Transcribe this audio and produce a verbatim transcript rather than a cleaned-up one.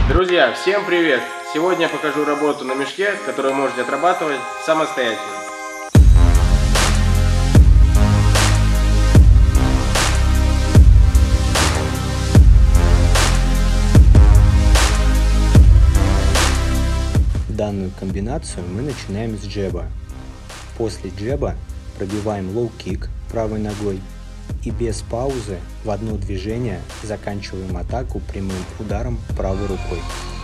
Друзья, всем привет! Сегодня я покажу работу на мешке, которую можете отрабатывать самостоятельно. Данную комбинацию мы начинаем с джеба. После джеба пробиваем лоу-кик правой ногой и без паузы в одно движение заканчиваем атаку прямым ударом правой рукой.